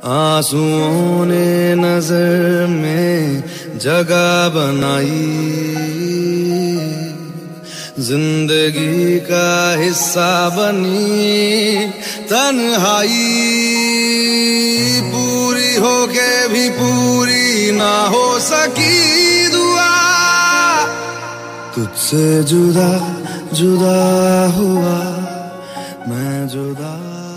आंसुओं ने नजर में जगह बनाई, जिंदगी का हिस्सा बनी तन्हाई। पूरी होके भी पूरी ना हो सकी दुआ, तुझसे जुदा जुदा हुआ मैं जुदा।